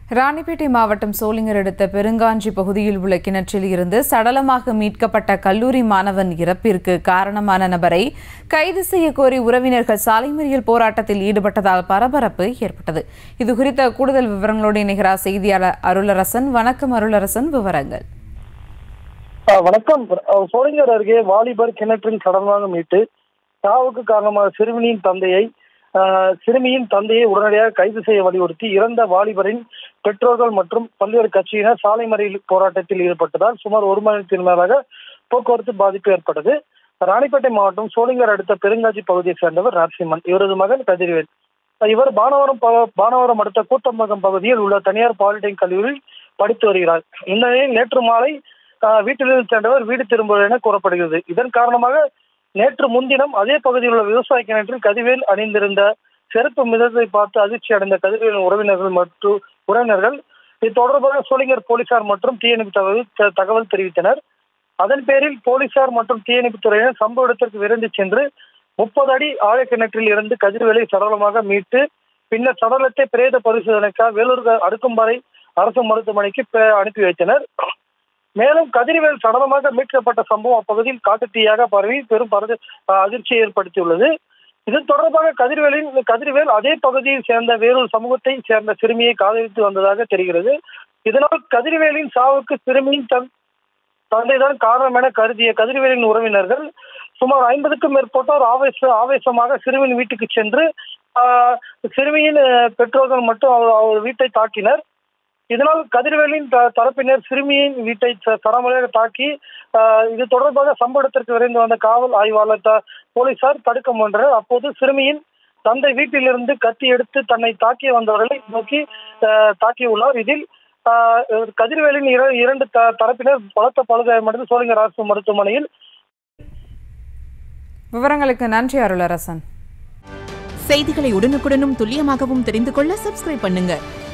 ராணிப்பேட்டை மாவட்டம் சோளிங்கர் அடுத்த பெருங்காஞ்சி பகுதியில் உள்ள கிணற்றில் இருந்து சடலமாக மீட்கப்பட்ட கல்லூரி மாணவன் இறப்பிற்கு காரணமான நபரை கைது செய்ய கோரி உறவினர்கள் சாலை மறியல் போராட்டத்தில் ஈடுபட்டதால் பரபரப்பு ஏற்பட்டது. இதுகுறித்த கூடுதல் விவரங்களோடு இணைகிறார் செய்தியாளர் அருளரசன். வணக்கம் அருளரசன், விவரங்கள். வணக்கம். சோளிங்கர் அருகே வாலிபர் கிணற்றில் சடலமாக மீட்டு சாவுக்கு காரணமான சிறுமியின் தந்தையை உடனடியாக கைது செய்ய வலியுறுத்தி இறந்த வாலிபரின் பெற்றோர்கள் மற்றும் பல்வேறு கட்சியினர் சாலை மறியல் போராட்டத்தில் ஈடுபட்டதால் சுமார் 1 மணி நேரத்திற்கு மேலாக போக்குவரத்து பாதிப்பு ஏற்பட்டது. ராணிப்பேட்டை மாவட்டம் சோளிங்கர் அடுத்த பெருங்காஞ்சி பகுதியைச் சேர்ந்தவர் நரசிம்மன். இவரது மகன் கதிர்வேல். இவர் பானவரம் அடுத்த கூத்தம்பகம் பகுதியில் உள்ள தனியார் பாலிடெக்னிக் கல்லூரியில் படித்து வருகிறார். இந்த நிலையில் நேற்று மாலை வீட்டிலிருந்து சென்றவர் வீடு திரும்புவார் என கூறப்படுகிறது. இதன் காரணமாக நேற்று முன்தினம் அதே பகுதியில் உள்ள விவசாய கிணற்றில் கதிர்வேல் அணிந்திருந்த செருப்பு மிதத்தை பார்த்து அதிர்ச்சி அடைந்த கதிர்வேலின் உறவினர்கள் இது தொடர்பாக சோளிங்கர் போலீசார் மற்றும் தீயணைப்பு தகவல் தெரிவித்தனர். அதன் பேரில் போலீசார் மற்றும் தீயணைப்பு துறையினர் சம்பவ இடத்திற்கு விரைந்து சென்று 30 அடி ஆழ கிணற்றில் இருந்து கதிர்வேலை சடலமாக மீட்டு பின்னர் சடலத்தை பிரேத பரிசோதனைக்காக வேலூர் அடுக்கும்பாறை அரசு மருத்துவமனைக்கு அனுப்பி வைத்தனர். மேலும் கதிர்வேல் சடலமாக மீட்கப்பட்ட சம்பவம் அப்பகுதியில் காட்டுத்தீயாக பரவி பெரும் அதிர்ச்சியை ஏற்படுத்தியுள்ளது. இது தொடர்பாக கதிர்வேல் அதே பகுதியை சேர்ந்த வேறொரு சமூகத்தை சேர்ந்த சிறுமியை காதலித்து வந்ததாக தெரிகிறது. இதனால் கதிர்வேலின் சாவுக்கு சிறுமியின் தந்தைதான் காரணம் என கருதிய கதிர்வேலின் உறவினர்கள் சுமார் 50க்கும் மேற்பட்டோர் ஆவேசமாக சிறுமியின் வீட்டுக்கு சென்று சிறுமியின் பெற்றோர்கள் மட்டும் அவர் வீட்டை தாக்கினர். இதனால் கதிர்வேலின் தரப்பினர் சிறுமியின் வீட்டை தரமுறையாக தாக்கி இது தொடர்பாக சம்பவ இடத்திற்கு விரைந்து வந்த காவல் ஆய்வாளர் போலீசார் தடுக்க முயன்றனர். அப்போது சிறுமியின் தந்தை வீட்டிலிருந்து கத்தி எடுத்து தன்னை தாக்கி வந்தவர்களை நோக்கி தாக்கியுள்ளார். இதில் கதிர்வேலின் 2 தரப்பினர் பலத்த படுகாயமடைந்து சோளிங்கர் அரசு மருத்துவமனையில். விவரங்களுக்கு நன்றி அருளரசன். செய்திகளை உடனுக்குடனும் துல்லியமாகவும் தெரிந்து கொள்ள சப்ஸ்கிரைப் பண்ணுங்க.